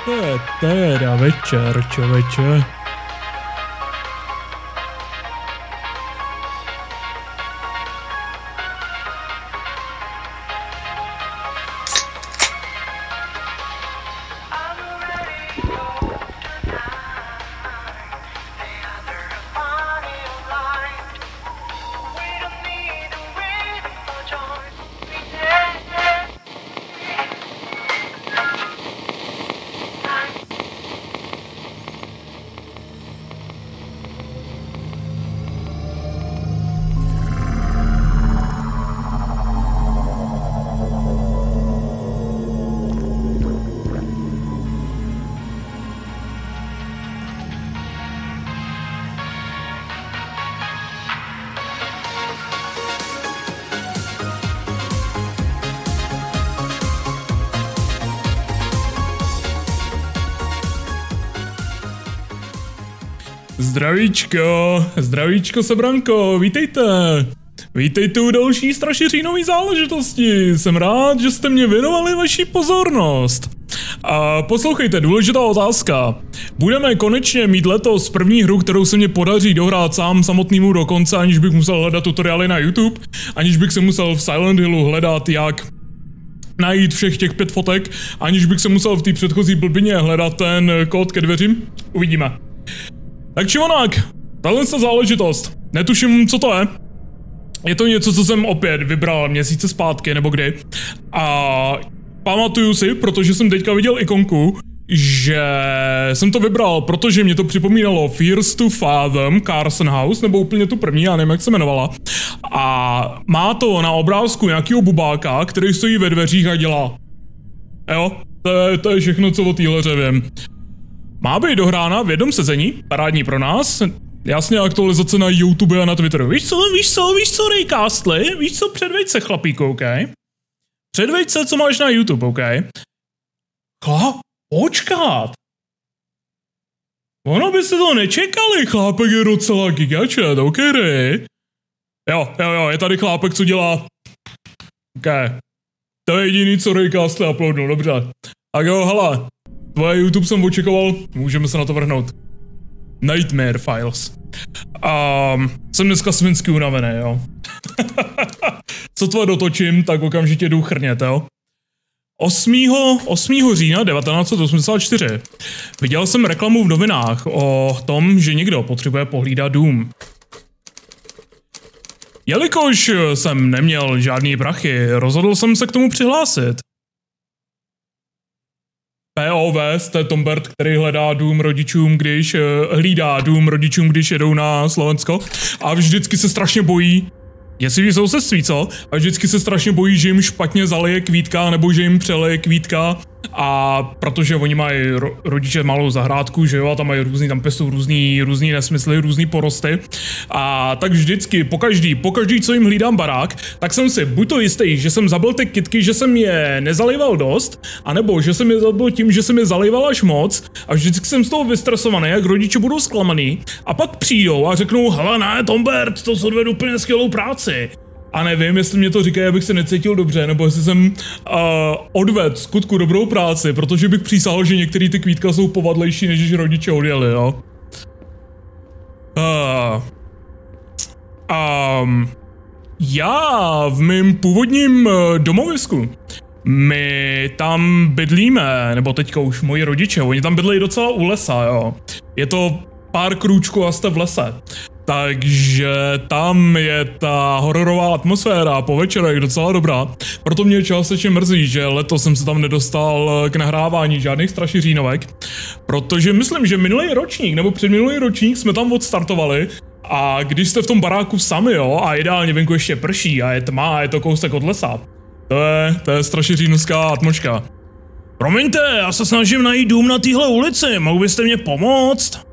To je teda večer, čověče. Zdravíčko Sebranko, vítejte. Vítejte u další strašiřínové záležitosti. Jsem rád, že jste mě věnovali vaši pozornost. A poslouchejte, důležitá otázka. Budeme konečně mít letos první hru, kterou se mě podaří dohrát sám samotnému do konce, aniž bych musel hledat tutoriály na YouTube, aniž bych se musel v Silent Hillu hledat, jak najít všech těch 5 fotek, aniž bych se musel v té předchozí blbině hledat ten kód ke dveřím. Uvidíme. Tak či onak, tahle záležitost, netuším, co to je. Je to něco, co jsem opět vybral měsíce zpátky, nebo kdy. A pamatuju si, protože jsem teďka viděl ikonku, že jsem to vybral, protože mě to připomínalo Fears to Fathom, Carson House, nebo úplně tu první, já nevím, jak se jmenovala. A má to na obrázku nějakýho bubáka, který stojí ve dveřích a dělá. Jo, to je všechno, co o téhle hře vím. Má být dohrána v jednom sezení, parádní pro nás. Jasně, aktualizace na YouTube a na Twitteru. Víš co, Raycastly? Víš co, předveď se, chlapíku, OK? Předveď se, co máš na YouTube, OK? Počkat. Ono by se to nečekali, chlápek je docela gigačet, OK, Ray? Jo, je tady chlápek, co dělá. OK. To je jediný, co Raycastly uploadnul, dobře. Tak jo, hele. Tvoje YouTube jsem očekoval, můžeme se na to vrhnout. Nightmare Files. Jsem dneska svinsky unavený, jo. Co tvoje dotočím, tak okamžitě jdu chrnět, jo. 8. října 1984. Viděl jsem reklamu v novinách o tom, že někdo potřebuje pohlídat dům. Jelikož jsem neměl žádný prachy, rozhodl jsem se k tomu přihlásit. POV, to je Tombert, který hlídá dům rodičům, když jedou na Slovensko. A vždycky se strašně bojí, jestli ví sousedství, co? A vždycky se strašně bojí, že jim špatně zalije kvítka, nebo že jim přeleje kvítka. A protože oni mají rodiče malou zahrádku, že jo, a tam mají tam pěstou různý nesmysly, různý porosty. A tak vždycky, pokaždý, co jim hlídám barák, tak jsem si buď to jistý, že jsem zabil ty kytky, že jsem je nezalival dost, anebo že jsem je zabil tím, že jsem je zalival až moc, a vždycky jsem z toho vystresovaný, jak rodiče budou zklamaný, a pak přijdou a řeknou, hele ne, Tombert, to jsi odvedl úplně skvělou práci. A nevím, jestli mě to říkají, abych se necítil dobře, nebo jestli jsem odvedl skutku dobrou práci, protože bych přísahal, že některé ty kvítka jsou povadlejší, než když rodiče odjeli, jo. Já v mém původním domovisku, my tam bydlíme, nebo teďka už moji rodiče, oni tam bydlejí docela u lesa, jo. Je to pár krůčků a jste v lese. Takže tam je ta hororová atmosféra po večerech docela dobrá. Proto mě částečně mrzí, že letos jsem se tam nedostal k nahrávání žádných strašiřínovek. Protože myslím, že minulý ročník nebo předminulý ročník jsme tam odstartovali. A když jste v tom baráku sami, jo, a ideálně venku ještě prší a je tma a je to kousek od lesa. To je strašiřínovská atmosféra. Promiňte, já se snažím najít dům na téhle ulici, mohl byste mě pomoct?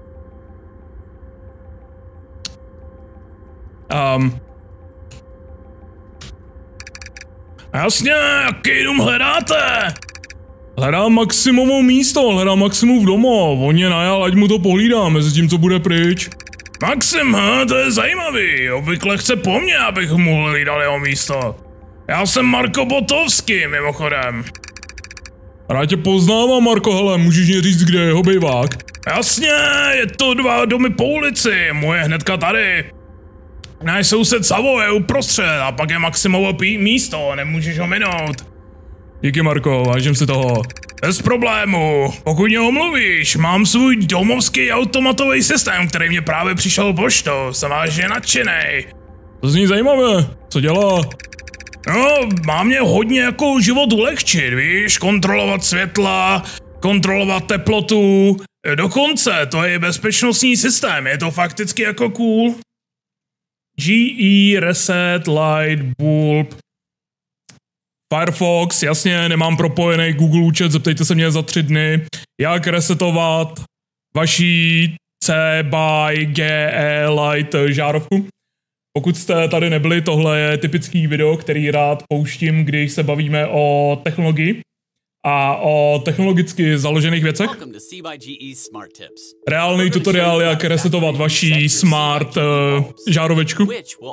Jasně, jaký dům hledáte? Hledám Maximovo místo, hledám Maximův domov, on je najal, ať mu to pohlídá, mezi tím, co bude pryč. Maxim, to je zajímavý, obvykle chce po mně, abych mu hlídal jeho místo. Já jsem Marko Botovský, mimochodem. Rád tě poznávám, Marko, hele, můžeš mě říct, kde je jeho bejvák? Jasně, je to 2 domy po ulici, moje hnedka tady. Náš soused Savo je uprostřed a pak je Maximovo místo, nemůžeš ho minout. Díky, Marko, vážím si toho. Bez problému, pokud mě omluvíš, mám svůj domovský automatový systém, který mě právě přišel poštou, jsem vážně nadšenej. To zní zajímavé, co dělá? No, má mě hodně jako život ulehčit, víš, kontrolovat světla, kontrolovat teplotu, dokonce to je bezpečnostní systém, je to fakticky jako cool. GE, Reset, Light, Bulb, Firefox, jasně, nemám propojený Google účet, zeptejte se mě za 3 dny, jak resetovat vaší C by GE Light žárovku. Pokud jste tady nebyli, tohle je typický video, který rád pouštím, když se bavíme o technologii a o technologicky založených věcech. Reálný tutoriál, jak resetovat vaši smart žárovečku.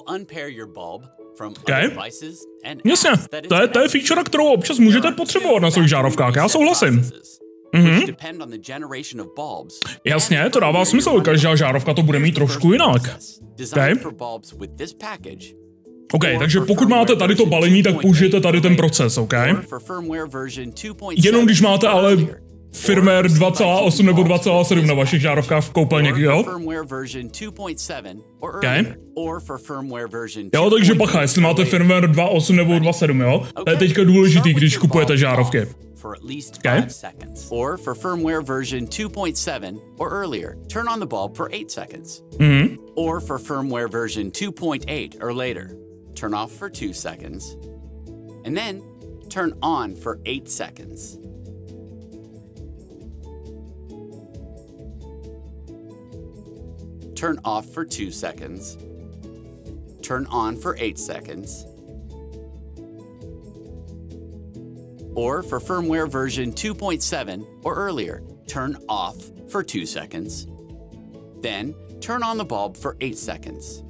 Okay. Jasně, to je feature, kterou občas můžete potřebovat na svých žárovkách, já souhlasím. Jasně, to dává smysl, každá žárovka to bude mít trošku jinak. OK, takže pokud máte tady to balení, tak použijete tady ten proces, OK? Jenom když máte ale firmware 2.8 nebo 2.7 na vašich žárovkách v koupelně, jo? Okay. Jo, takže bacha, jestli máte firmware 2.8 nebo 2.7, jo? To je teďka důležitý, když kupujete žárovky. For at least 5 seconds. Or for firmware version 2.7 or earlier, turn on the bulb for 8 seconds. Or for firmware version 2.8 or later, turn off for 2 seconds. And then turn on for 8 seconds. Turn off for 2 seconds. Turn on for 8 seconds. Or for firmware version 2.7 or earlier, turn off for 2 seconds. Then turn on the bulb for 8 seconds.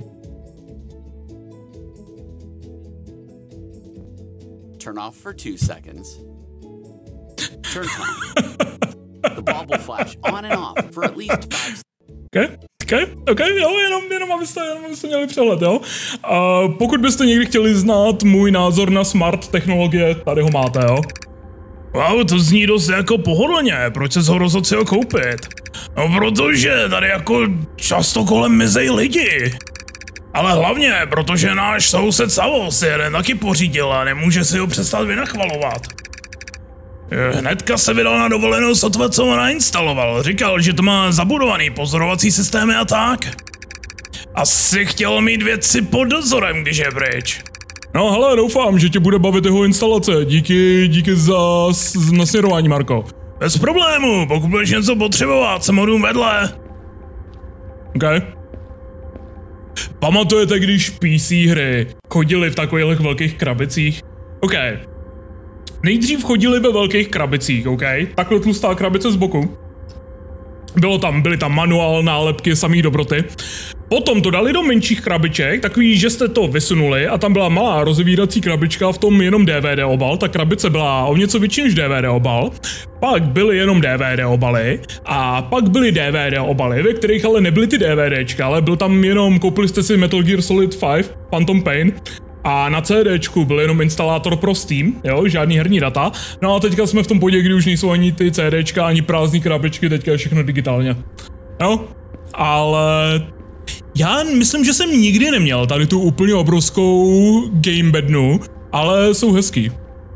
Turn off for 2 seconds. Turn on. The bulb will flash on and off for at least 5 seconds. OK, jo, jenom abyste měli přehled, jo. Pokud byste někdy chtěli znát můj názor na smart technologie, tady ho máte, jo. Wow, to zní dost jako pohodlně, proč se ho rozhodl si ho koupit? No protože tady jako často kolem mizej lidi. Ale hlavně, protože náš soused Savo si jeden taky pořídil a nemůže si ho přestat vynachvalovat. Hnedka se vydal na dovolenou sotva, co ho nainstaloval. Říkal, že to má zabudovaný pozorovací systémy a tak. Asi chtěl mít věci pod dozorem, když je pryč. No hele, doufám, že tě bude bavit jeho instalace. Díky za nasměrování, Marko. Bez problému, pokud budeš něco potřebovat, jsem hodům vedle. OK. Pamatujete, když PC hry chodily v takových velkých krabicích? OK. Nejdřív chodili ve velkých krabicích, OK? Takhle tlustá krabice z boku. Byly tam manuál, nálepky, samý dobroty. Potom to dali do menších krabiček, takový, že jste to vysunuli a tam byla malá rozevírací krabička, v tom jenom DVD obal. Ta krabice byla o něco větší než DVD obal. Pak byly jenom DVD obaly a pak byly DVD obaly, ve kterých ale nebyly ty DVDčka, ale byl tam jenom, koupili jste si Metal Gear Solid 5, Phantom Pain. A na CDčku byl jenom instalátor pro Steam, jo, žádný herní data. No a teďka jsme v tom bodě, kdy už nejsou ani ty CDčka, ani prázdný krabičky, teďka je všechno digitálně. Jo, ale já myslím, že jsem nikdy neměl tady tu úplně obrovskou gamebednu, ale jsou hezký.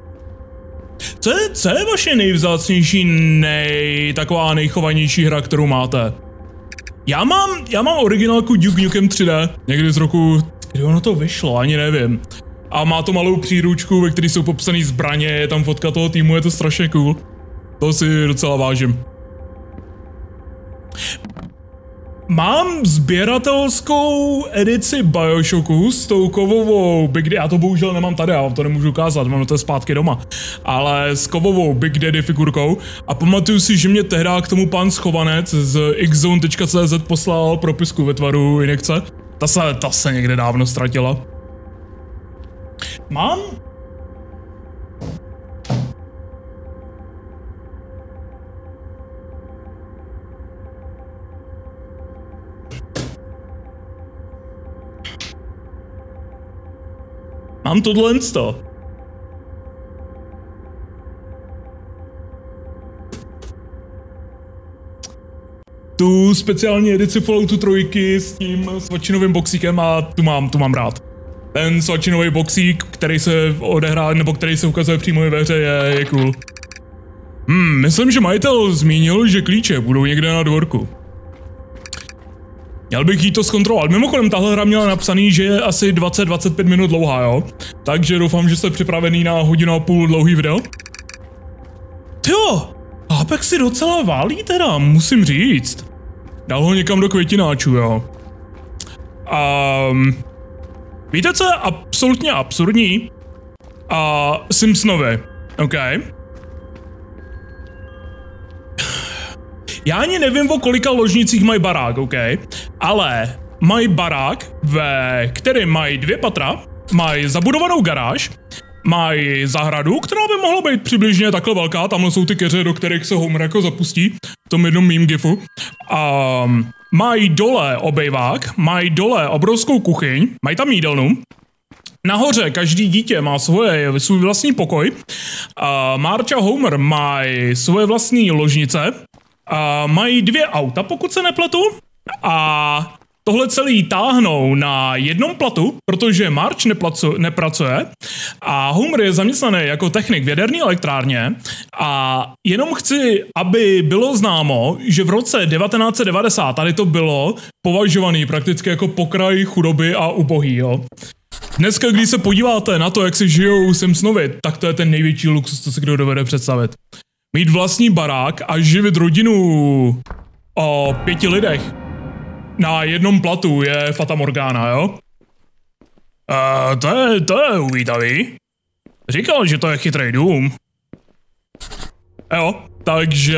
Co je vaše nejvzácnější, taková nejchovanější hra, kterou máte? Já mám originálku Duke Nukem 3D, někdy z roku, kdy ono to vyšlo, ani nevím. A má to malou příručku, ve které jsou popsané zbraně, je tam fotka toho týmu, je to strašně cool. To si docela vážím. Mám sběratelskou edici BioShocku s tou kovovou Big Daddy, já to bohužel nemám tady, já vám to nemůžu ukázat, mám to zpátky doma. Ale s kovovou Big Daddy figurkou a pamatuju si, že mě tehdy k tomu pan schovanec z xzone.cz poslal propisku ve tvaru injekce. Ta se někde dávno ztratila. mám tohle. Tu speciální edici Falloutu 3 s tím svačinovým boxíkem a tu mám rád. Ten svačinový boxík, který se odehrá, nebo který se ukazuje přímo ve hře, je cool. Myslím, že majitel zmínil, že klíče budou někde na dvorku. Měl bych jí to zkontrolovat. Mimochodem, tahle hra měla napsaný, že je asi 20-25 minut dlouhá, jo? Takže doufám, že jste připravený na 1,5 hodiny dlouhý video. Tyjo, Apex si docela válí teda, musím říct. Dal ho někam do květináčů, jo. Víte, co je absolutně absurdní? Simpsonovi, OK? Já ani nevím, o kolika ložnicích mají barák, OK? Ale mají barák, ve kterém mají 2 patra, mají zabudovanou garáž, mají zahradu, která by mohla být přibližně takhle velká, tamhle jsou ty keře, do kterých se Homer jako zapustí, v tom jednom mým gifu. Mají dole obejvák, mají dole obrovskou kuchyň, mají tam jídelnu. Nahoře každý dítě má svůj vlastní pokoj. Marge a Homer mají svoje vlastní ložnice. Mají 2 auta, pokud se nepletu. A tohle celý táhnou na jednom platu, protože Marge nepracuje a Homer je zaměstnaný jako technik v jaderné elektrárně a jenom chci, aby bylo známo, že v roce 1990 tady to bylo považovaný prakticky jako pokraj chudoby a ubohý, jo. Dneska, když se podíváte na to, jak si žijou Simpsonovi, tak to je ten největší luxus, co si kdo dovede představit. Mít vlastní barák a živit rodinu o 5 lidech na jednom platu je fatamorgána, jo? To je uvítavý. Říkal, že to je chytrý dům. Jo, takže...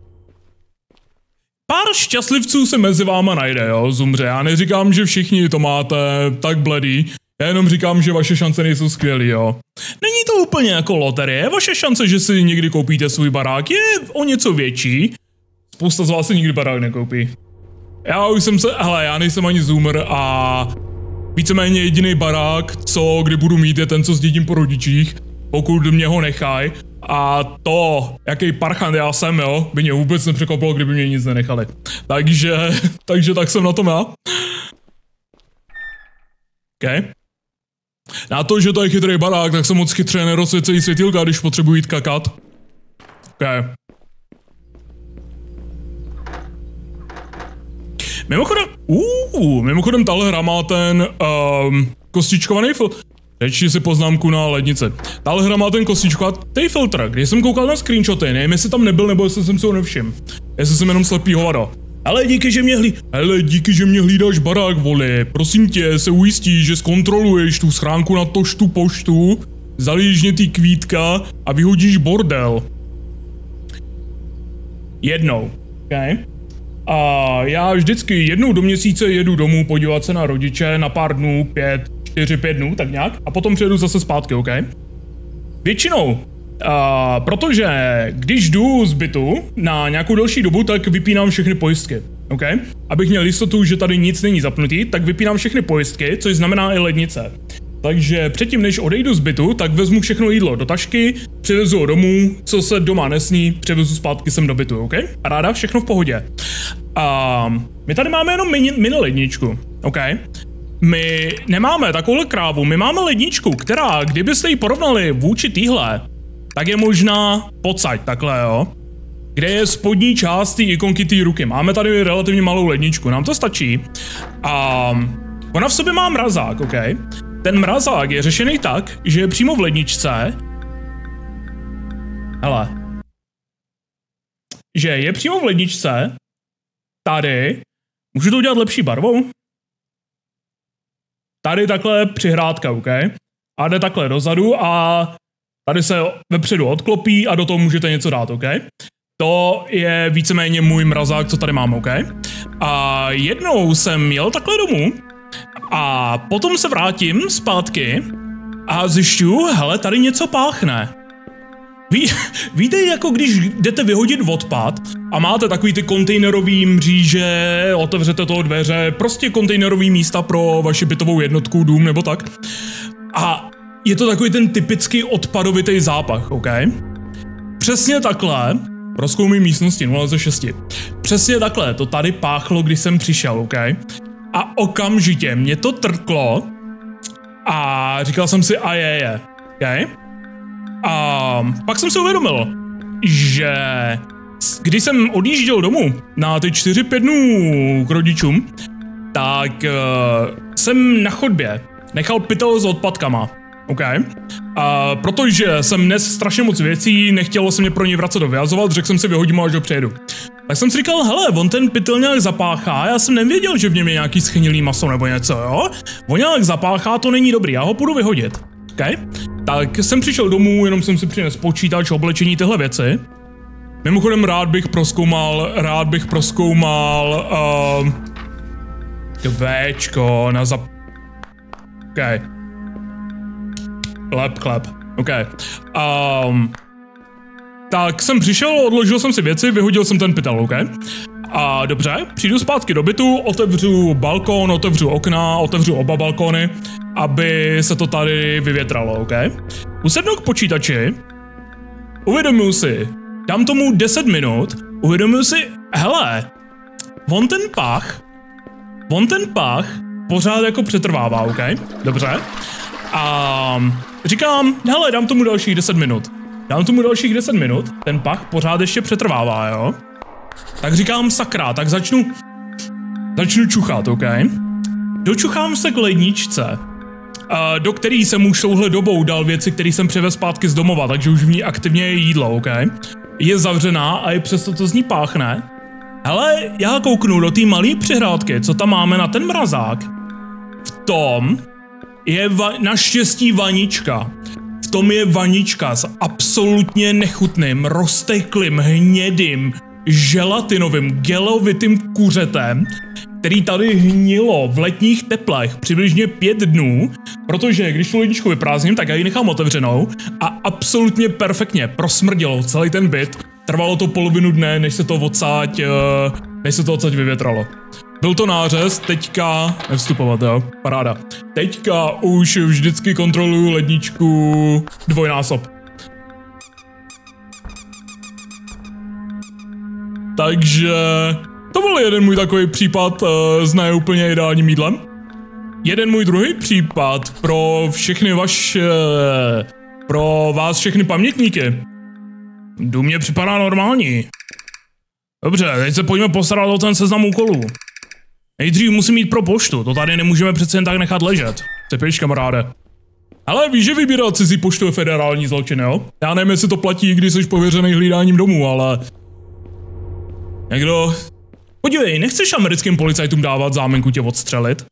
Pár šťastlivců se mezi váma najde, jo, Zumře. Já neříkám, že všichni to máte tak bledý. Já jenom říkám, že vaše šance nejsou skvělý, jo. Není to úplně jako loterie. Vaše šance, že si někdy koupíte svůj barák, je o něco větší. Spousta z vás si nikdy barák nekoupí. Já nejsem ani zoomer a víceméně jediný barák, kdy budu mít, je ten, co zdědím po rodičích, pokud mě ho nechaj. A to, jaký parchant já jsem, jo, by mě vůbec nepřekvapilo, kdyby mě nic nenechali. Takže tak jsem na tom já. OK. Na to, že to je chytrý barák, tak jsem moc chytře nerozsvěcejí světýlka, když potřebuji jít kakat. OK. Mimochodem tahle hra má ten kostičkovaný filtr. Řeči si poznámku na lednice. Tahle hra má ten kostičkovaný filtr, když jsem koukal na screenshoty, nevím, jestli tam nebyl, nebo jestli jsem si ho nevšiml. Jestli jsem jenom slepý hovado. Ale díky, že mě hlídáš barák, voli. Prosím tě, se ujistí, že zkontroluješ tu schránku na tu poštu, zalížně ty kvítka a vyhodíš bordel. Jednou, okay? A já vždycky jednou do měsíce jedu domů podívat se na rodiče na pár dnů, 4-5 dnů, tak nějak, a potom přijedu zase zpátky, OK? Většinou, protože když jdu z bytu na nějakou delší dobu, tak vypínám všechny pojistky, OK? Abych měl jistotu, že tady nic není zapnutý, tak vypínám všechny pojistky, což znamená i lednice. Takže předtím, než odejdu z bytu, tak vezmu všechno jídlo do tašky, přivezu ho domů, co se doma nesní, přivezu zpátky sem do bytu, OK? A ráda, všechno v pohodě. My tady máme jenom mini ledničku, OK? My nemáme takovou krávu, my máme ledničku, která, kdybyste ji porovnali vůči týhle, tak je možná pocať, takhle, jo? Kde je spodní část té ikonky té ruky. Máme tady relativně malou ledničku, nám to stačí. A ona v sobě má mrazák, OK? Ten mrazák je řešený tak, že je přímo v ledničce. Hele. Že je přímo v ledničce. Tady. Můžu to udělat lepší barvou? Tady takhle přihrádka, OK? A jde takhle dozadu a tady se vepředu odklopí a do toho můžete něco dát, OK? To je víceméně můj mrazák, co tady mám, OK? A jednou jsem jel takhle domů a potom se vrátím zpátky a zjišťuju, hele, tady něco páchne. Víte, jako když jdete vyhodit odpad a máte takový ty kontejnerový mříže, otevřete toho dveře, prostě kontejnerový místa pro vaši bytovou jednotku, dům nebo tak. A je to takový ten typický odpadovitý zápach, OK? Přesně takhle, rozkoumí místnosti 0 ze 6. Přesně takhle to tady páchlo, když jsem přišel, OK? A okamžitě mě to trklo a říkal jsem si a je, OK? A pak jsem si uvědomil, že když jsem odjížděl domů na ty 4-5 dnů k rodičům, tak jsem na chodbě nechal pytel s odpadkama, OK? Protože jsem dnes strašně moc věcí, nechtělo se mě pro ně vracet vyhazovat, řekl jsem si vyhodím ho, až ho přejedu. Tak jsem si říkal, hele, on ten pytel nějak zapáchá, já jsem nevěděl, že v něm je nějaký schnilý maso nebo něco, jo? On nějak zapáchá, to není dobrý, já ho půjdu vyhodit, OK? Tak jsem přišel domů, jenom jsem si přinesl počítač, oblečení, tyhle věci. Mimochodem rád bych proskoumal kvéčko na OK. Chleb. OK. Tak jsem přišel, odložil jsem si věci, vyhodil jsem ten pytel, OK? A dobře, přijdu zpátky do bytu, otevřu balkon, otevřu okna, otevřu oba balkony, aby se to tady vyvětralo, OK? Usednu k počítači, uvědomuji si, dám tomu 10 minut, uvědomuji si, hele, on ten pach pořád jako přetrvává, OK? Dobře. A říkám, hele, dám tomu dalších 10 minut. Ten pach pořád ještě přetrvává, jo? Tak říkám, sakra, tak začnu čuchat, OK? Dočuchám se k ledničce, do který jsem už touhle dobou dal věci, které jsem přivez zpátky z domova, takže už v ní aktivně je jídlo, OK? Je zavřená a je přesto to z ní páchne. Hele, já kouknu do té malé přihrádky, co tam máme na ten mrazák. V tom je naštěstí vanička. V tom je vanička s absolutně nechutným, rozteklým, hnědým, želatinovým, gelovitým kuřetem, který tady hnilo v letních teplech přibližně 5 dnů, protože když tu ledničku vyprázdním, tak já ji nechám otevřenou a absolutně perfektně prosmrdilo celý ten byt. Trvalo to polovinu dne, než se to odsaď vyvětralo. Byl to nářez, teďka, nevstupovat, jo, paráda. Teďka už vždycky kontroluju ledničku dvojnásob. Takže to byl jeden můj takový případ s ne úplně ideálním jídlem. Jeden můj druhý případ pro vás všechny pamětníky. Dům mě připadá normální. Dobře, teď se pojďme postarat o ten seznam úkolů. Nejdřív musím jít pro poštu, to tady nemůžeme přece jen tak nechat ležet. Cepíš, kamaráde. Ale víš, že vybírat cizí poštu je federální zločin, jo? Já nevím, jestli to platí, když jsi pověřený hlídáním domů, ale... Někdo... Podívej, nechceš americkým policajtům dávat zámenku tě odstřelit?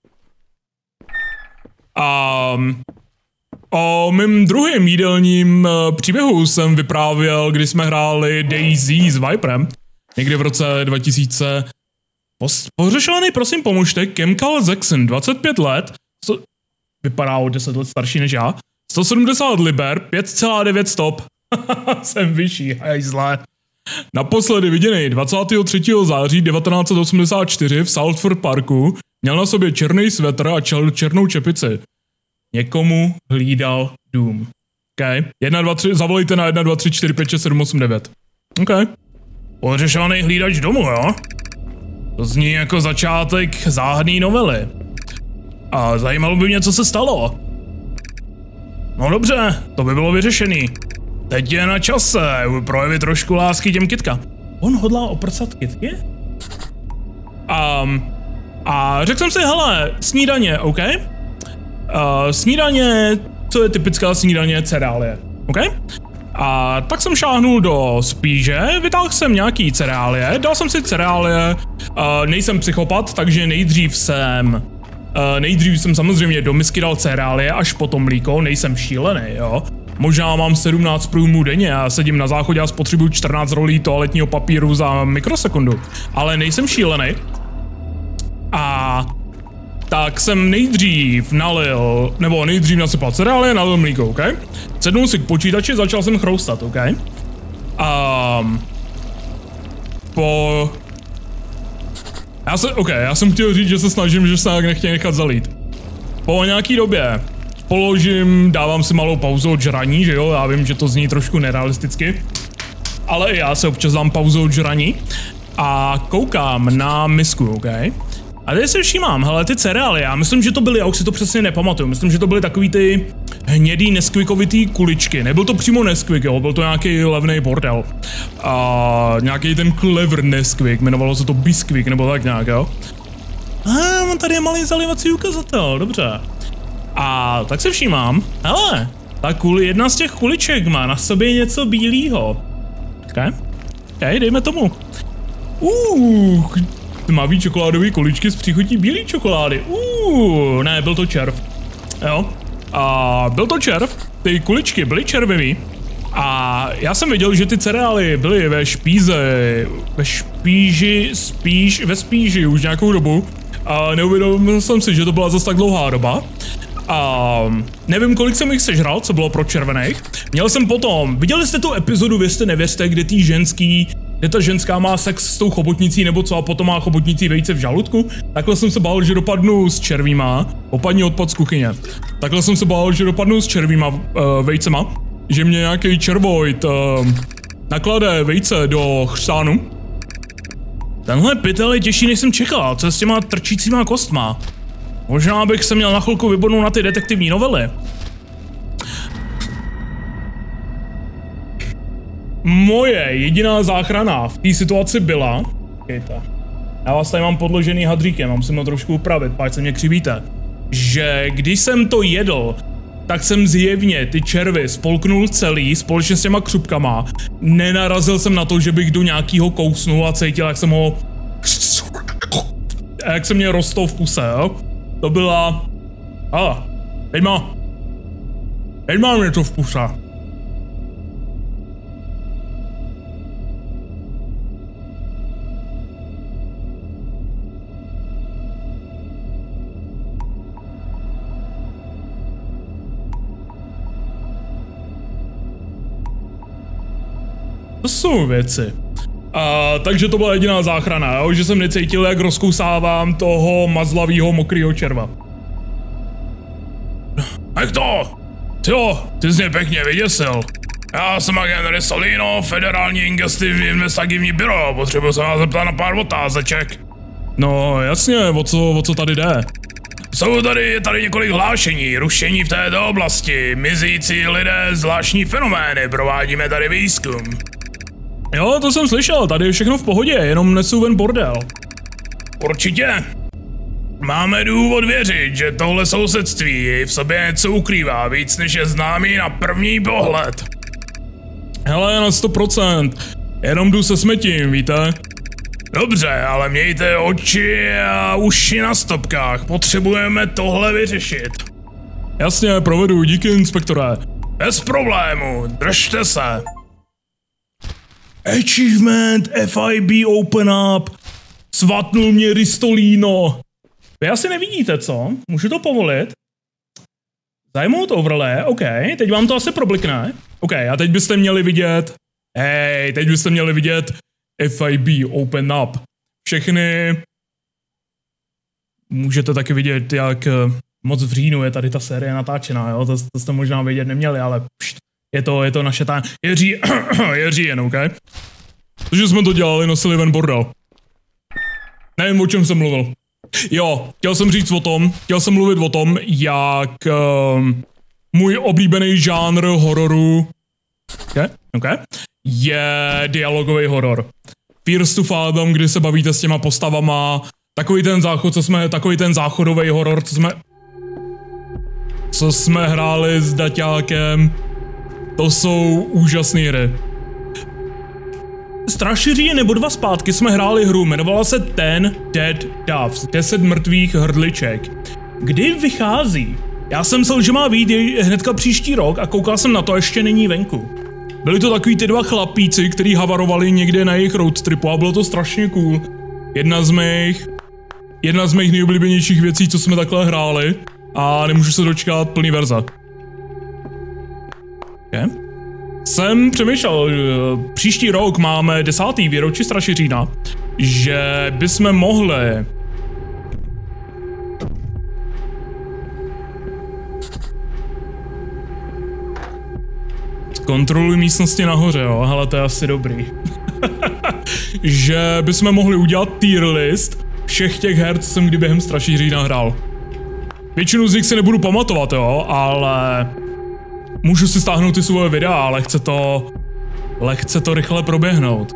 O mým druhým jídelním příběhu jsem vyprávěl, když jsme hráli DayZ s Viperem. Někdy v roce 2000... Pohřešovaný, prosím, pomožte, Kemkal Jackson, 25 let, vypadá o 10 let starší než já, 170 liber, 5,9 stop. Jsem vyšší, hajzle. Naposledy viděný 23. září 1984 v Salford Parku měl na sobě černý svetr a černou čepici. Někomu hlídal dům. OK. 1, 2, 3, zavolejte na 1, 2, 3, 4, 5, 6, 7, 8, 9. OK. Pohřešovaný hlídač domu, jo? To zní jako začátek záhadné novely. A zajímalo by mě, co se stalo. No dobře, to by bylo vyřešený. Teď je na čase projevit trošku lásky těm kytka. On hodlá oprcat kytky? A řekl jsem si, hele, snídaně, OK? Snídaně, co je typická snídaně, cereálie, OK? A tak jsem šáhnul do spíže, vytáhl jsem nějaký cereálie, dal jsem si cereálie, nejsem psychopat, takže nejdřív jsem samozřejmě do misky dal cereálie, až potom mlíko, nejsem šílený, jo. Možná mám 17 průjmů denně, já sedím na záchodě a spotřebuju 14 rolí toaletního papíru za mikrosekundu, ale nejsem šílený. A tak jsem nejdřív nasypal cereálie, nalil mlíko, OK? Sednul si k počítači, začal jsem chroustat, OK? Já jsem chtěl říct, že se snažím, že se nechtěl nechat zalít. Po nějaký době položím, dávám si malou pauzu od žraní, že jo, já vím, že to zní trošku nerealisticky, ale já se občas dám pauzu od žraní a koukám na misku, OK? A tady si všímám, hele, ty cereály, já myslím, že to byly, já už si to přesně nepamatuju, myslím, že to byly takový ty hnědý Nesquikovitý kuličky, nebyl to přímo Nesquik, jo, byl to nějaký levný bordel. A nějaký ten clever Nesquik, jmenovalo se to Bisquik, nebo tak nějak, jo. Mám tady malý zalivací ukazatel, dobře. A tak se všímám, hele, jedna z těch kuliček má na sobě něco bílýho. OK, dejme tomu. Tmavý čokoládový kuličky s příchutí bílé čokolády. Ne, byl to červ. Jo. A byl to červ, ty kuličky byly červivý. A já jsem viděl, že ty cereály byly ve spíži už nějakou dobu. A neuvědomil jsem si, že to byla zase tak dlouhá doba. A nevím, kolik jsem jich sežral, co bylo pro červených. Měl jsem potom, viděli jste tu epizodu Věřte nevěřte, kde ta ženská má sex s tou chobotnicí nebo co a potom má chobotnicí vejce v žaludku? Takhle jsem se bál, že dopadnu s červíma, opadní odpad z kuchyně. Takhle jsem se bál, že dopadnu s červíma vejcema, že mě nějaký červoid naklade vejce do chřtánu. Tenhle pytel je těžší, než jsem čekal, co je s těma trčícíma kostma. Možná bych se měl na chvilku vybodnout na ty detektivní novely. Moje jediná záchrana v té situaci byla... Já vás tady mám podložený hadříkem, mám si to trošku upravit, páč se mě křivíte. Že když jsem to jedl, tak jsem zjevně ty červy spolknul celý společně s těma křupkama. Nenarazil jsem na to, že bych do nějakýho kousnul a cítil, jak jsem ho... Jak se mě rostl v puse, jo? To byla... Teď mám něco v puse. To jsou věci. Takže to byla jediná záchrana, jo? Že jsem necítil, jak rozkousávám toho mazlavýho mokrýho červa. Jak to? Ty jsi mě pěkně vyděsil. Já jsem agent Risolino, Federální investigativní byro, potřebuji se vás zeptat na pár otázeček. No jasně, o co tady jde? Je tady několik hlášení, rušení v této oblasti, mizící lidé, zvláštní fenomény, provádíme tady výzkum. Jo, to jsem slyšel, tady je všechno v pohodě, jenom nesu ven bordel. Určitě. Máme důvod věřit, že tohle sousedství v sobě něco ukrývá víc, než je známý na první pohled. Hele, na 100%. Jenom jdu se smetím, víte? Dobře, ale mějte oči a uši na stopkách, potřebujeme tohle vyřešit. Jasně, provedu, díky inspektore. Bez problému, držte se. Achievement, FIB open up. Svatnul mě Ristolino. Vy asi nevidíte, co? Můžu to povolit? Zajmout overlay, OK, teď vám to asi problikne. OK, a teď byste měli vidět... teď byste měli vidět FIB open up. Všechny... Můžete taky vidět, jak moc v říjnu je tady ta série natáčená, jo? To jste možná vidět neměli, ale je to naše ta... Je říjen, OK? Takže jsme to dělali, nosili ven bordel. Nevím, o čem jsem mluvil. Jo, chtěl jsem mluvit o tom, jak můj oblíbený žánr hororu okay, je dialogový horor. Fears to Fathom, kdy se bavíte s těma postavama, takový ten záchodový horor, co jsme hráli s daťákem, to jsou úžasné hry. Strašiří nebo 2 zpátky jsme hráli hru, jmenovala se 10 Dead Doves, 10 mrtvých hrdliček. Kdy vychází? Já jsem myslel, že má vyjít hnedka příští rok a koukal jsem na to, ještě není venku. Byli to takový ty 2 chlapíci, kteří havarovali někde na jejich roadtripu a bylo to strašně cool. Jedna z mých nejoblíbenějších věcí, co jsme takhle hráli a nemůžu se dočkat plný verze. Okay. Jsem přemýšlel, příští rok máme 10. výročí Strašiřína, že bychom mohli... Kontroluj místnosti nahoře, jo, hele, to je asi dobrý. Že bychom mohli udělat tier list všech těch her, co jsem kdy během Straší Října hrál. Většinu z nich si nebudu pamatovat, jo, ale můžu si stáhnout ty svoje videa, ale lehce to rychle proběhnout.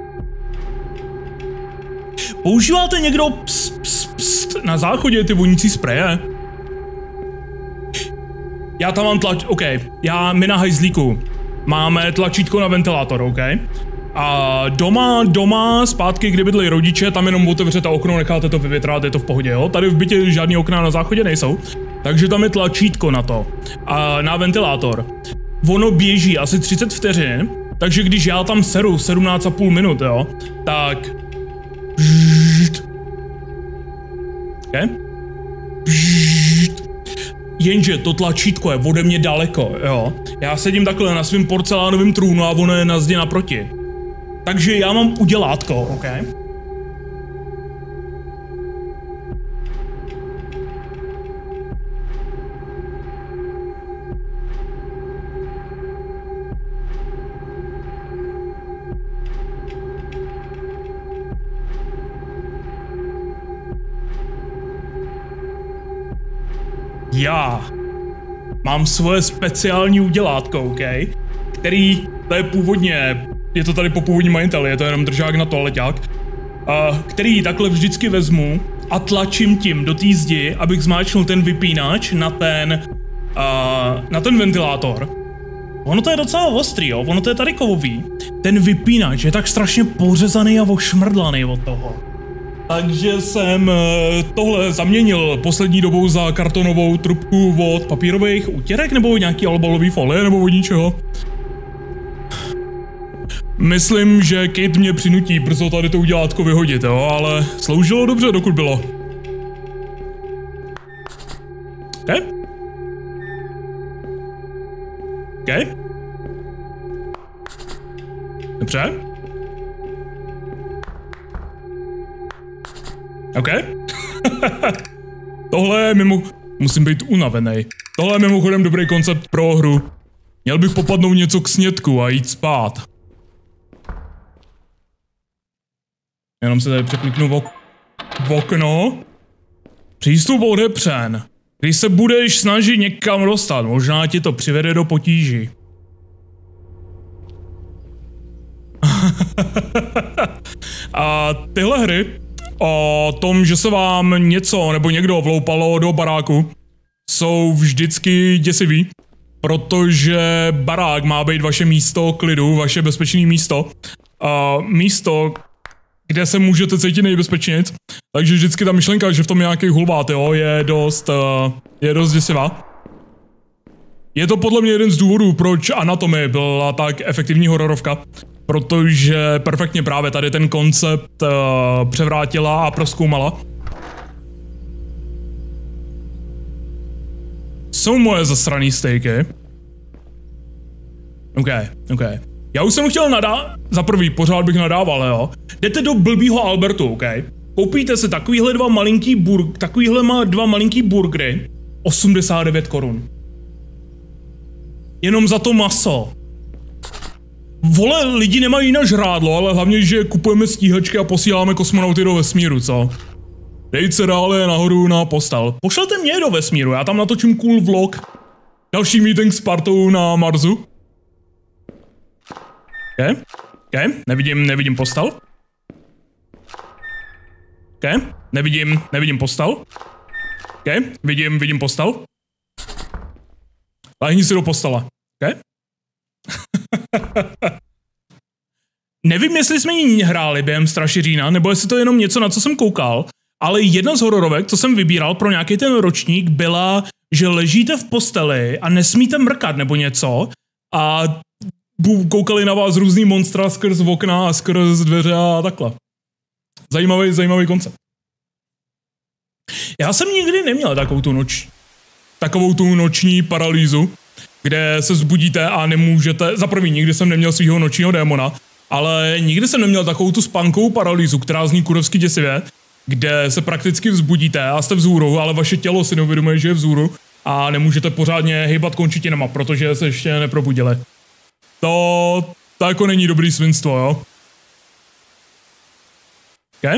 Používáte někdo na záchodě ty vonící spreje? Já tam mám my na hajzlíku máme tlačítko na ventilátor, OK? A doma zpátky, kdy bydlí rodiče, tam jenom otevřete okno, necháte to vyvětrat, je to v pohodě, jo? Tady v bytě žádný okna na záchodě nejsou, takže tam je tlačítko na to, na ventilátor. Ono běží asi 30 vteřin, takže když já tam seru 17,5 minut, jo, tak... Okay? Jenže to tlačítko je ode mě daleko, jo. Já sedím takhle na svým porcelánovém trůnu a ono je na zdi naproti. Takže já mám udělátko, OK? Já mám svoje speciální udělátko, OK? Který, to je původně, je to tady po původní majiteli, je to jenom držák na toaleťák, který takhle vždycky vezmu a tlačím tím do té zdi, abych zmáčknul ten vypínač na ten ventilátor. Ono to je docela ostrý, jo, ono to je tady kovový. Ten vypínač je tak strašně pořezaný a ošmrdlaný od toho. Takže jsem tohle zaměnil poslední dobou za kartonovou trubku od papírových utěrek nebo nějaký albalový folie nebo od ničeho. Myslím, že Kate mě přinutí brzo tady to udělátko vyhodit, jo, ale sloužilo dobře, dokud bylo. OK? OK? Dobře. OK? Tohle je musím být unavený. Tohle je mimochodem dobrý koncept pro hru. Měl bych popadnout něco k snědku a jít spát. Jenom se tady překliknu v okno. Přístup odepřen. Když se budeš snažit někam dostat, možná ti to přivede do potíží. A tyhle hry o tom, že se vám něco nebo někdo vloupalo do baráku, jsou vždycky děsivý, protože barák má být vaše místo klidu, vaše bezpečné místo. Místo, kde se můžete cítit nejbezpečnějc, takže vždycky ta myšlenka, že v tom je nějaký hulvát, jo, je dost děsivá. Je to podle mě jeden z důvodů, proč Anatomy byla tak efektivní hororovka, protože perfektně právě tady ten koncept převrátila a prozkoumala. Jsou moje zasraný stejky. OK. Já už jsem chtěl za prvý, pořád bych nadával, jo. Jdete do blbýho Albertu, OK? Koupíte si takovýhle dva malinký burgery, 89 korun. Jenom za to maso. Vole, lidi nemají na žrádlo, ale hlavně, že kupujeme stíhačky a posíláme kosmonauty do vesmíru, co? Dejte se dále nahoru na postel. Pošlete mě do vesmíru, já tam natočím cool vlog. Další meeting s partou na Marsu. OK, nevidím postel. OK, nevidím postel. OK, vidím postel. Lehni si do postele, OK? Nevím, jestli jsme ji hráli během Straší Října, nebo jestli to je jenom něco, na co jsem koukal, ale jedna z hororovek, co jsem vybíral pro nějaký ten ročník, byla, že ležíte v posteli a nesmíte mrkat nebo něco a koukali na vás různý monstra skrz okna a skrz dveře a takhle. Zajímavý koncept. Já jsem nikdy neměl takovou tu noční paralýzu, kde se vzbudíte a nemůžete, za první nikdy jsem neměl svýho nočního démona, ale nikdy jsem neměl takovou tu spánkovou paralýzu, která zní kurovsky děsivě, kde se prakticky vzbudíte a jste vzhůru, ale vaše tělo si neuvědomuje, že je vzhůru a nemůžete pořádně hýbat končetinama, protože se ještě neprobudili. To jako není dobrý svinstvo, jo? OK?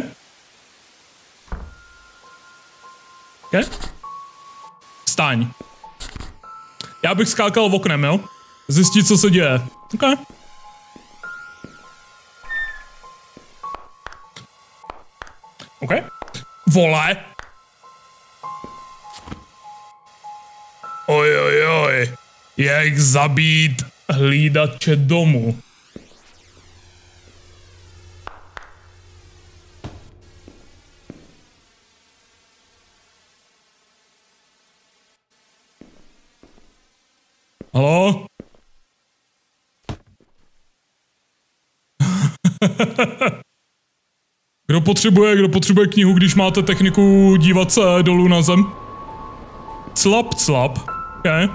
OK? Vstaň. Já bych skákal v oknem, jo? Zjistit, co se děje. OK? OK? Vole! Ojojoj. Jak zabít hlídače domu. Haló? Kdo potřebuje knihu, když máte techniku dívat se dolů na zem? Clap. Okay.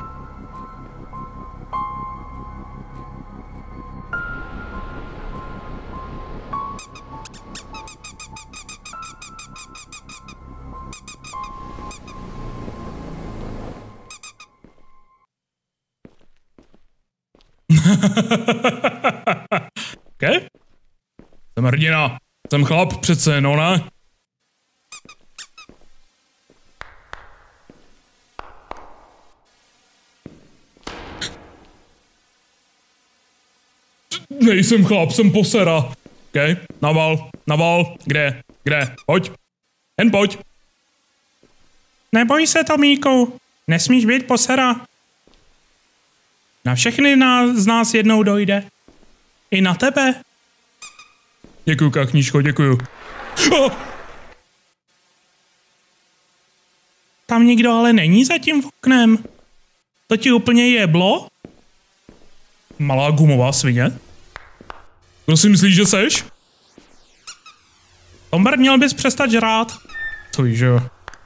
Okay. Jsem hrdina. Jsem chlap přece, no ne? Nejsem chlap, jsem posera. OK, naval, kde, pojď. Jen pojď. Neboj se, Tomíku, nesmíš být posera. Na všechny z nás jednou dojde. I na tebe. Děkuju, kachníčko, děkuju. Oh! Tam nikdo ale není za tím oknem. To ti úplně jeblo? Malá gumová svině? Kdo si myslíš, že seš? Tombert, měl bys přestat žrát. To víš, že jo.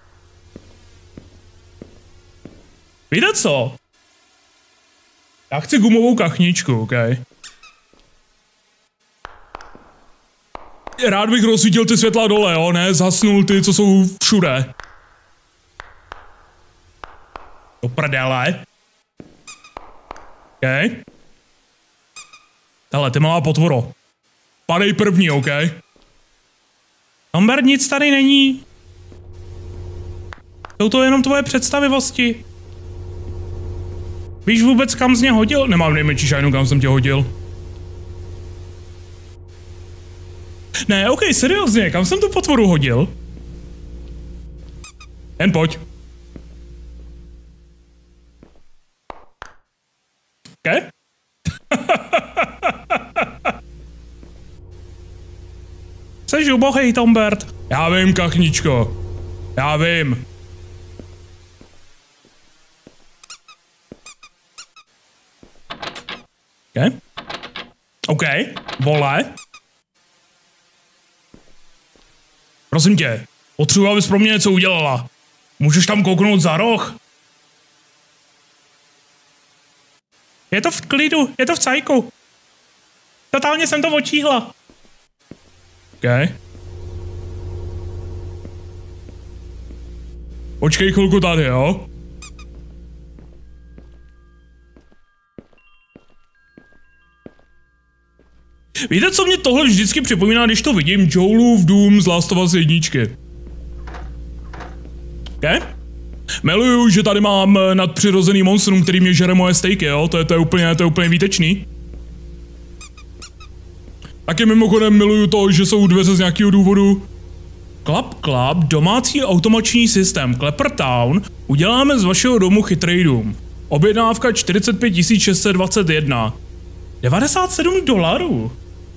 Víte co? Já chci gumovou kachničku, OK? Rád bych rozsvítil ty světla dole, jo? Ne, zhasnul ty, co jsou všude. Do prdele. OK? Hele, ty malá potvoro. Padej první, OK? Tombert, nic tady není. Jsou to jenom tvoje představivosti. Víš vůbec, kam jsi mě hodil? Nemám nejmenší šajnu, kam jsem tě hodil. Ne, OK, seriózně, kam jsem tu potvoru hodil? Jen pojď. OK? Jseš ubohej, Tombert. Já vím, kachničko. Já vím. OK? OK, vole. Prosím tě, potřebuji, abys pro mě něco udělala. Můžeš tam kouknout za roh? Je to v klidu, je to v cajku. Totálně jsem to očíhla. OK. Počkej chvilku tady, jo? Víte, co mě tohle vždycky připomíná, když to vidím? Joelův dům z Last of Us 1. OK? Miluju, že tady mám nadpřirozený monstrum, který mě žere moje stejky, jo? To je úplně výtečný. Taky mimochodem miluju to, že jsou dveře z nějakého důvodu. Klap, domácí automační systém Clappertown. Uděláme z vašeho domu chytrý dům. Objednávka 45 621. $97.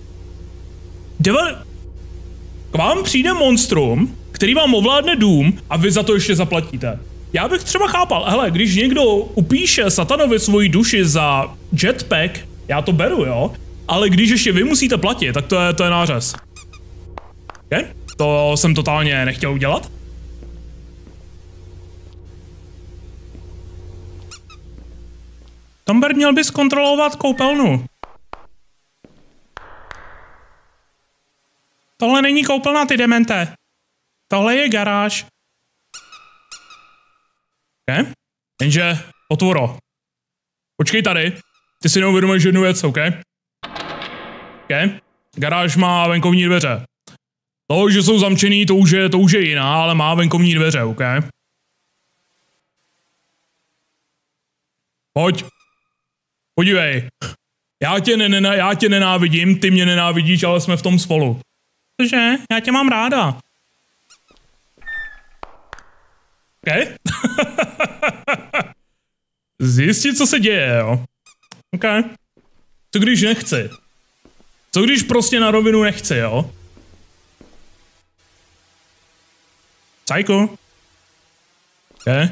K vám přijde monstrum, který vám ovládne dům a vy za to ještě zaplatíte. Já bych třeba chápal, hele, když někdo upíše satanovi svoji duši za jetpack, já to beru, jo? Ale když ještě vy musíte platit, tak to je nářez. Okay? To jsem totálně nechtěl udělat. Tombert, měl bys kontrolovat koupelnu. Tohle není koupelna, ty demente. Tohle je garáž. Okay. Jenže, potvoro. Počkej tady. ty si neuvědomuješ jednu věc, OK? Garáž má venkovní dveře. To, že jsou zamčený, to už je jiná, ale má venkovní dveře, OK? Pojď. Podívej. Já tě nenávidím, ty mě nenávidíš, ale jsme v tom spolu. Cože? Já tě mám ráda. OK? Zjistit, co se děje, jo? OK. Co když nechci? Co když prostě na rovinu nechci, jo? Psycho. OK.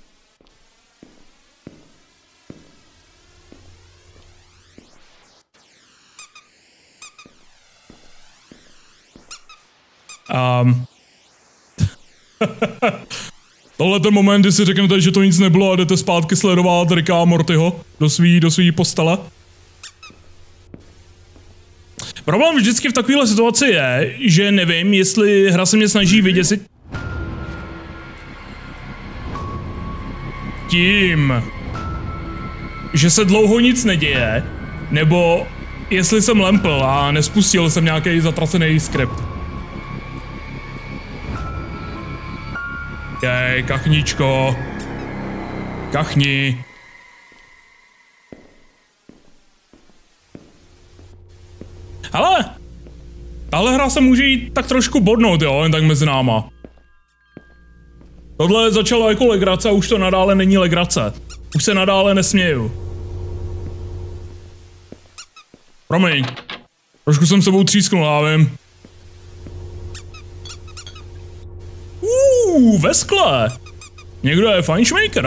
Tohle ten moment, kdy si řeknete, že to nic nebylo a jdete zpátky sledovat Ricka a Mortyho do svý postele. Problém vždycky v takovéhle situaci je, že nevím, jestli hra se mě snaží vyděsit tím, že se dlouho nic neděje, nebo jestli jsem lempl a nespustil jsem nějaký zatracený skript. Jej, kachničko. Kachni. Hele, tahle hra se může jít tak trošku bodnout, jo, jen tak mezi náma. Tohle začalo jako legrace a už to nadále není legrace. Už se nadále nesměju. Promiň. Trošku jsem sebou třísknul, já vím. Ve skle. Někdo je fajnšmejker.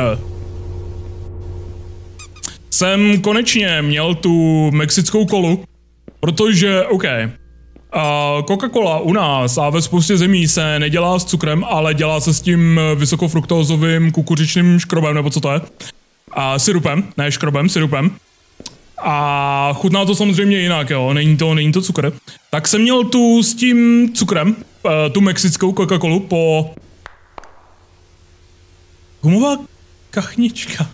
Jsem konečně měl tu mexickou kolu, protože, OK, Coca-Cola u nás a ve spoustě zemí se nedělá s cukrem, ale dělá se s tím vysokofruktózovým kukuřičným škrobem, nebo co to je? Syrupem, ne škrobem, syrupem. A chutná to samozřejmě jinak, jo, není to cukr. Tak jsem měl tu s tím cukrem, tu mexickou Coca-Colu po... Gumová kachnička.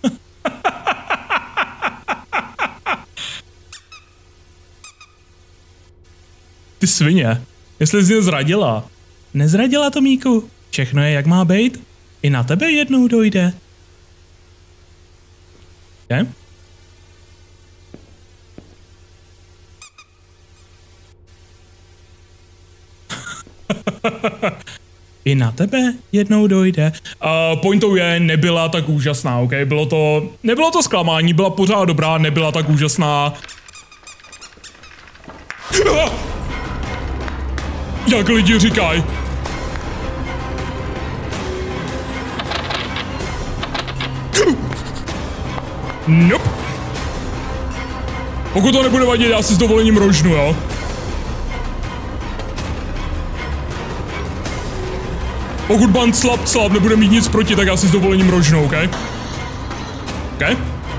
Ty svině, jestli jsi mě zradila. Nezradila to, Míku. Všechno je jak má být. I na tebe jednou dojde. Je? I na tebe jednou dojde. Pointou je, nebyla tak úžasná, OK? Nebylo to zklamání, byla pořád dobrá, nebyla tak úžasná. Jak lidi říkají. Nope. Pokud to nebude vadit, já si s dovolením rožnu, jo? Pokud band slab nebude mít nic proti, tak já si s dovolením rožnu, OK? OK?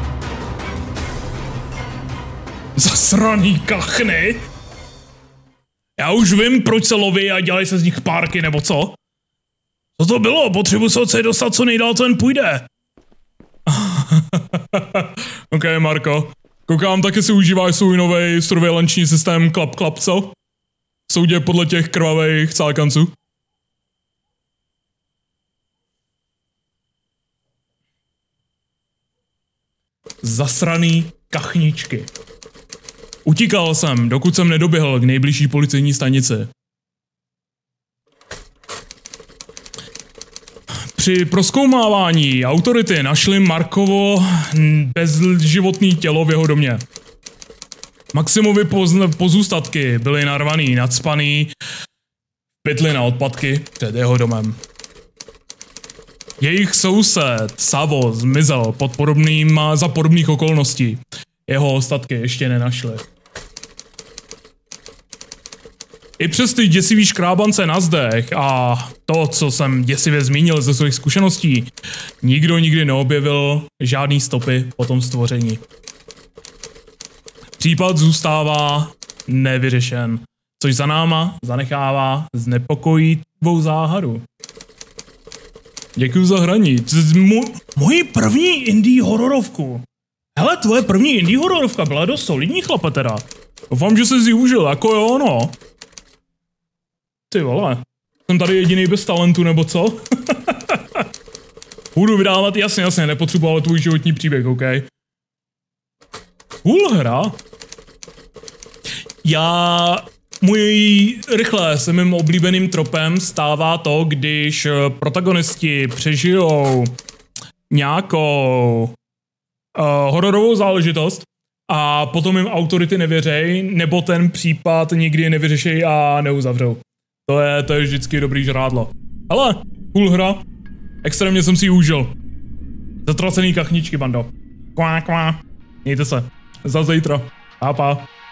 Zasraný kachny! Já už vím, proč se loví a dělají se z nich párky, nebo co? Co to bylo? Potřebuji se odsaď dostat, co nejdál, co jen půjde. OK, Marko. Koukám, taky si užíváš svůj nový surveillanční systém klap, co? Soudě podle těch krvavých cákanců. Zasraný kachničky. Utíkal jsem, dokud jsem nedoběhl k nejbližší policejní stanici. Při prozkoumávání autority našli Markovo bezživotné tělo v jeho domě. Maximovy pozůstatky byly narvaný, nacpaný, pytly na odpadky před jeho domem. Jejich soused Savo zmizel za podobných okolností. Jeho ostatky ještě nenašli. I přes ty děsivý škrábance na zdech a to, co jsem děsivě zmínil ze svých zkušeností, nikdo nikdy neobjevil žádný stopy po tom stvoření. Případ zůstává nevyřešen, což za náma zanechává znepokojivou záhadu. Děkuji za hraní. Moji první indie hororovku. Hele, tvoje první indie hororovka byla dost solidní, chlape teda. Doufám, že jsi ji užil, jako jo, no. Ty vole, jsem tady jediný bez talentu, nebo co? Budu vydávat, jasně, nepotřebuji ale tvůj životní příběh, OK? Cool hra. Rychle se mým oblíbeným tropem stává to, když protagonisti přežijou nějakou hororovou záležitost a potom jim autority nevěřej, nebo ten případ nikdy nevyřešej a neuzavřou. To je vždycky dobrý žrádlo. Ale, cool hra. Extrémně jsem si ji užil. Zatracený kachničky, bando. Kvá. Mějte se. Za zítra. Pá.